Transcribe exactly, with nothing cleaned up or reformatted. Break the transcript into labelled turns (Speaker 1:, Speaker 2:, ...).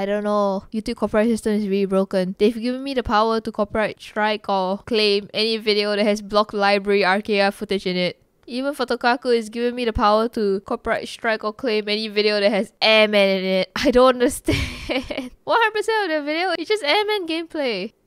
Speaker 1: I don't know. YouTube copyright system is really broken. They've given me the power to copyright strike or claim any video that has blocked library R K R footage in it. Even Photokaku is giving me the power to copyright strike or claim any video that has Airman in it. I don't understand. one hundred percent of the video is just Airman gameplay.